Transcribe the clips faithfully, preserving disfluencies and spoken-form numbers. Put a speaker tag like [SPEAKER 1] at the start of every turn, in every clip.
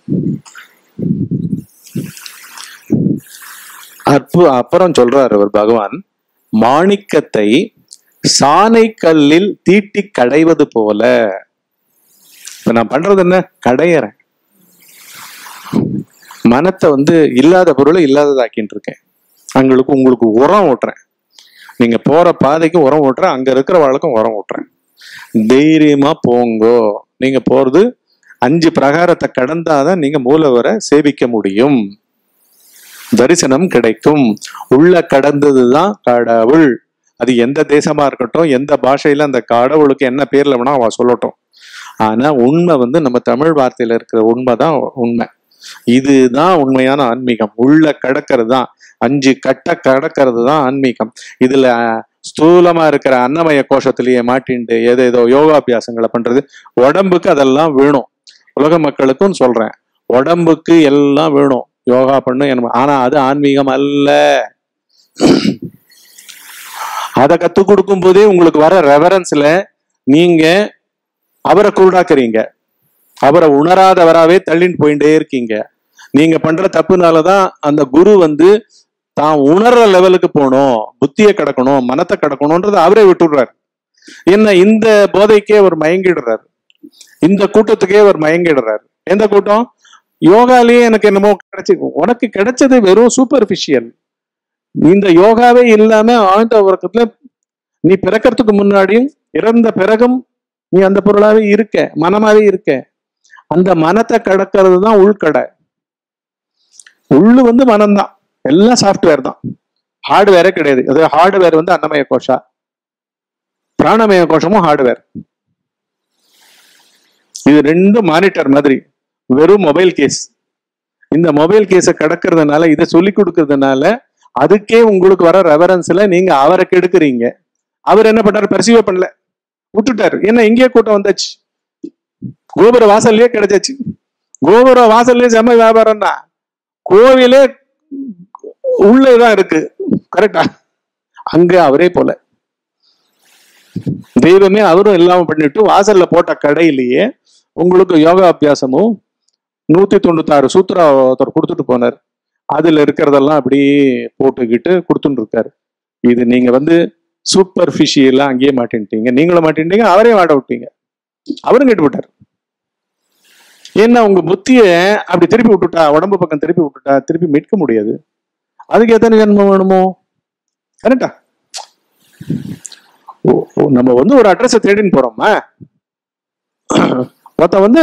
[SPEAKER 1] அற்பு அப்புறம் சொல்றாரு அவர் பகவான், மாணிக்கத்தை சாணை கல்லில் தீட்டி கடைவது போல. இப்ப நான் பண்றது என்ன? கடையறேன். மனத்தை வந்து இல்லாத பொருளை இல்லாததாக்கின்னு இருக்கேன். அவங்களுக்கு உங்களுக்கு உரம் ஓட்டுறேன். நீங்க போற பாதைக்கு உரம் ஓட்டுறேன், அங்க இருக்கிற வாழ்க்கும் உரம் ஓட்டுறேன். தைரியமா போங்கோ. நீங்க போறது அஞ்சு பிரகாரத்தை கடந்தாதான் நீங்க மூலவரை சேவிக்க முடியும், தரிசனம் கிடைக்கும். உள்ள கடந்ததுதான் கடவுள். அது எந்த தேசமா இருக்கட்டும், எந்த பாஷையில அந்த கடவுளுக்கு என்ன பேர்ல வேணா அவ சொல்லட்டும். ஆனா உண்மை வந்து நம்ம தமிழ் வார்த்தையில இருக்கிற உண்மைதான் உண்மை. இதுதான் உண்மையான ஆன்மீகம். உள்ள கடக்கிறது தான், அஞ்சு கட்ட கடக்கிறது தான் ஆன்மீகம். இதுல ஸ்தூலமா இருக்கிற அன்னமய கோஷத்திலேயே மாட்டின்ட்டு ஏதோ ஏதோ யோகாபியாசங்களை பண்றது, உடம்புக்கு அதெல்லாம் வேணும். உலக மக்களுக்கும் சொல்றேன், உடம்புக்கு எல்லாம் வேணும், யோகா பண்ணு. ஆனா அது ஆன்மீகம் அல்ல. அதை கத்துக் கொடுக்கும் போதே உங்களுக்கு வர ரெவரன்ஸ்ல நீங்க அவரை குருடாக்குறீங்க, அவரை உணராதவராவே தள்ளின்னு போயிட்டே இருக்கீங்க. நீங்க பண்ற தப்புனாலதான் அந்த குரு வந்து தான் உணர்ற லெவலுக்கு போகணும், புத்தியை கடக்கணும், மனத்தை கடக்கணும்ன்றது அவரே விட்டுடுறாரு. என்ன இந்த போதைக்கே அவர் மயங்கிடுறாரு, இந்த கூட்டத்துக்கே அவர் மயங்கிடுறாரு. எந்த கூட்டம்? யோகாலேயே எனக்கு என்னமோ கிடைச்சி, உனக்கு கிடைச்சது வெறும் சூப்பர்ஃபிஷியல். இந்த யோகாவே இல்லாம ஆழ்ந்த உறக்கத்துல நீ பிறக்கிறதுக்கு முன்னாடியும் இறந்த பிறகும் நீ அந்த பொருளாவே இருக்க, மனமாவே இருக்க. அந்த மனத்தை கடக்கிறது தான் உள்கடை. உள்ளு வந்து மனம்தான், எல்லாம் சாஃப்ட்வேர் தான், ஹார்ட்வேரே கிடையாது. அது ஹார்ட்வேர் வந்து அன்னமய கோஷா, பிராணமய கோஷமும் ஹார்ட்வேர். இது ரெண்டும் மானிட்டர் மாதிரி, வெறும் மொபைல் கேஸ். இந்த மொபைல் கேஸை கடக்கிறதுனால, இதை சொல்லி கொடுக்கறதுனால அதுக்கே உங்களுக்கு வர ரெவரன்ஸ்ல நீங்க அவரை கெடுக்குறீங்க. அவர் என்ன பண்ணாரு? பர்சீவ் பண்ணல, விட்டுட்டாரு. ஏன்னா இங்கே கூட்டம் வந்தாச்சு, கோபுர வாசல்லையே கிடைச்சாச்சு. கோபுர வாசல்லையே செம்ம வியாபாரம் தான், கோவிலே உள்ளேதான் இருக்கு. கரெக்டா? அங்க அவரே போல தெய்வமே அவரும் இல்லாம பண்ணிட்டு வாசல்ல போட்ட கடையிலேயே உங்களுக்கு யோகா அபியாசமும் நூத்தி தொண்ணூத்தி ஆறு சூத்திரா ஒருத்தர் கொடுத்துட்டு போனார். அதுல இருக்கிறதெல்லாம் அப்படியே போட்டுக்கிட்டு கொடுத்துட்டு இருக்காரு. இது நீங்க வந்து சூப்பர்ஃபிஷியலா அங்கேயே மாட்டின்ட்டீங்க. நீங்களும் மாட்டின்ட்டீங்க, அவரையும் மாட்ட விட்டீங்க, அவரும் கேட்டு விட்டார். ஏன்னா உங்க புத்திய அப்படி திருப்பி விட்டுட்டா, உடம்பு பக்கம் திருப்பி விட்டுட்டா திருப்பி மீட்க முடியாது. அதுக்கு எத்தனை ஜென்மம் வேணுமோ? கரெக்டா? நம்ம வந்து ஒரு அட்ரஸை தேடின்னு போறோமா, மொத்தம் வந்து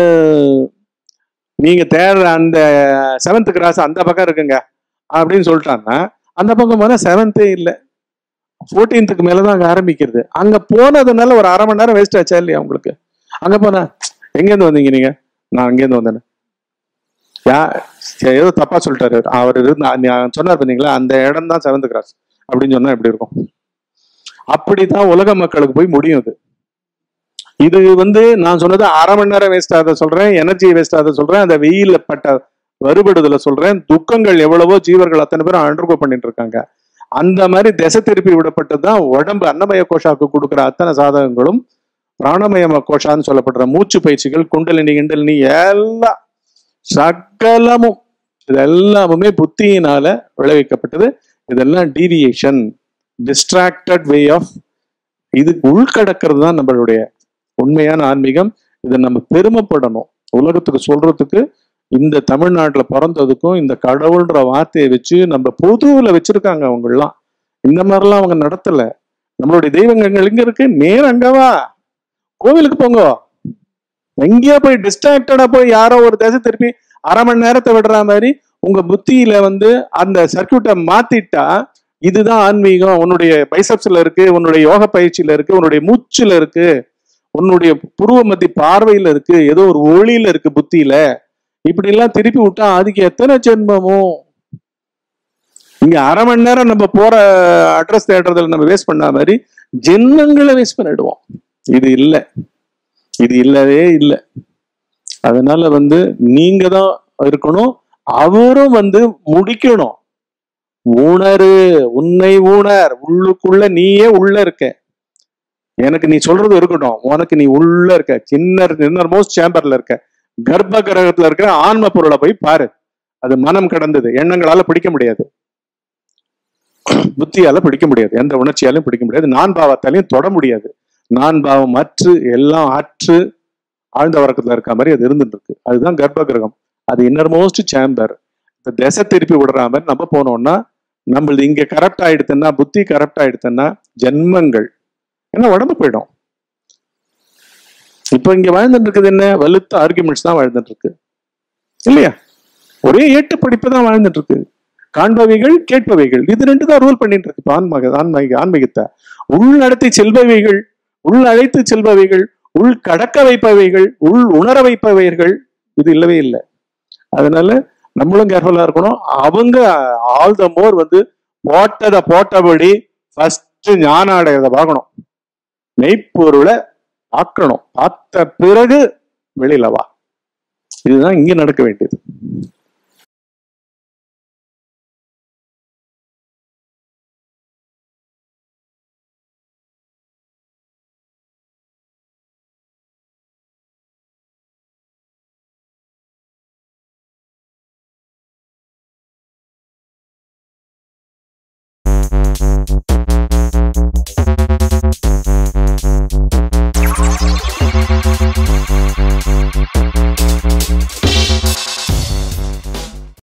[SPEAKER 1] நீங்க தேடுற அந்த செவன்த் கிராஸ் அந்த பக்கம் இருக்குங்க அப்படின்னு சொல்லிட்டாங்கன்னா, அந்த பக்கம் போனா செவன்த்தே இல்லை, ஃபோர்டீன்த்துக்கு மேலதான் அங்க ஆரம்பிக்கிறது. அங்க போனதுனால ஒரு அரை மணி நேரம் வேஸ்ட் ஆச்சா இல்லையா உங்களுக்கு? அங்க போனா எங்கேருந்து வந்தீங்க நீங்க? நான் அங்கேருந்து வந்தேன். யா ஏதோ தப்பா சொல்லிட்டாரு அவர். இருந்தா சொன்னார் பார்த்தீங்களா, அந்த இடம் தான் செவன்த் கிராஸ் அப்படின்னு சொன்னா எப்படி இருக்கும்? அப்படித்தான் உலக மக்களுக்கு போய் முடியும். இது இது வந்து நான் சொன்னது அரை மணி நேரம் வேஸ்ட் ஆகுத சொல்றேன், எனர்ஜி வேஸ்ட் ஆகுத சொல்றேன், அந்த வெயில பட்ட வருபடுதல சொல்றேன். துக்கங்கள் எவ்வளவோ ஜீவர்கள் அத்தனை பேரும் அண்டர்கோ பண்ணிட்டு இருக்காங்க. அந்த மாதிரி திசை திருப்பி விடப்பட்டதுதான் உடம்பு. அன்னமய கோஷாவுக்கு கொடுக்குற அத்தனை சாதகங்களும் பிராணமய கோஷான்னு சொல்லப்படுற மூச்சு பயிற்சிகள், குண்டலினி கிண்டலினி எல்லாம் சகலமும் இது எல்லாமுமே புத்தியினால விளைவிக்கப்பட்டது. இதெல்லாம் டீவியேஷன், டிஸ்ட்ராக்டட் வே ஆஃப். இது உள்கடக்கிறது தான் நம்மளுடைய உண்மையான ஆன்மீகம். இதை நம்ம பெருமைப்படணும், உலகத்துக்கு சொல்றதுக்கு. இந்த தமிழ்நாட்டுல பிறந்ததுக்கும் இந்த கடவுள்ன்ற வார்த்தையை வச்சு நம்ம பொதுவுல வச்சிருக்காங்க அவங்கெல்லாம். இந்த மாதிரிலாம் அவங்க நடத்தல. நம்மளுடைய தெய்வங்கள் எங்க இருக்கு? நேரம் அங்கவா, கோவிலுக்கு போங்க. எங்கேயா போய் டிஸ்ட்ராக்டடா போய் யாரோ ஒரு திசை திருப்பி அரை மணி நேரத்தை விடுற மாதிரி உங்க புத்தியில வந்து அந்த சர்க்கியூட்டை மாத்திட்டா, இதுதான் ஆன்மீகம். உன்னுடைய பைசப்ஸ்ல இருக்கு, உன்னுடைய யோக பயிற்சியில இருக்கு, உன்னுடைய மூச்சுல இருக்கு, உன்னுடைய புருவ மத்தி பார்வையில இருக்கு, ஏதோ ஒரு ஒளியில இருக்கு புத்தியில. இப்படி எல்லாம் திருப்பி விட்டா அதுக்கு எத்தனை ஜென்மமோ. இங்க அரை மணி நேரம் நம்ம போற அட்ரஸ் தேடுறதுல நம்ம வேஸ்ட் பண்ண மாதிரி ஜென்மங்களை வேஸ்ட் பண்ணிடுவோம். இது இல்லை, இது இல்லவே இல்லை. அதனால வந்து நீங்க தான் இருக்கணும், அவரும் வந்து முடிக்கணும். உணரு, உன்னை உணர். உள்ளுக்குள்ள நீயே உள்ள இருக்க. எனக்கு நீ சொல்றது இருக்கட்டும், உனக்கு நீ உள்ள இருக்க, சின்ன இன்னர் மோஸ்ட் சேம்பர்ல இருக்க. கர்ப்ப கிரகத்துல இருக்கிற ஆன்ம பொருளை போய் பாரு. அது மனம் கடந்தது, எண்ணங்களால பிடிக்க முடியாது, புத்தியால பிடிக்க முடியாது, எந்த உணர்ச்சியாலையும் பிடிக்க முடியாது, நான் பாவத்தாலையும் தொட முடியாது. நான் பாவம் அற்று எல்லாம் அற்று ஆழ்ந்த உறக்கத்துல இருக்க மாதிரி அது இருந்துட்டு இருக்கு. அதுதான் கர்ப்ப கிரகம். அது இன்னர்மோஸ்ட் சேம்பர். இந்த திசை திருப்பி விடுற மாதிரி நம்ம போனோம்னா, நம்மளது இங்க கரெக்ட் ஆயிடுதுன்னா, புத்தி கரெக்ட் ஆயிடுதுன்னா ஜென்மங்கள் ஏன்னா உடம்பு போயிடும். இப்ப இங்க வாழ்ந்துட்டு இருக்குது என்ன, வலுத்த ஆர்குமெண்ட்ஸ் தான் வாழ்ந்துட்டு இருக்கு இல்லையா? ஒரே ஏட்டு படிப்பு தான் வாழ்ந்துட்டு இருக்கு. காண்பவைகள் கேட்பவைகள் இது ரெண்டு தான் ரூல் பண்ணிட்டு இருக்கு. ஆன்மீக ஆன்மீக ஆன்மீகத்தை உள் நடத்தி செல்பவைகள், உள் அழைத்து செல்பவைகள், உள் கடக்க வைப்பவைகள், உள் உணர வைப்பவைகள் இது இல்லவே இல்லை. அதனால நம்மளும் கேர்ஃபுல்லா இருக்கணும். அவங்க ஆல் த மோர் வந்து போட்டதை போட்டபடி ஃபர்ஸ்ட் ஞான அடையதை பார்க்கணும், மெய்ப்பொருளை பார்க்கணும், பார்த்த பிறகு வெளியில வா. இதுதான் இங்க நடக்க வேண்டியது.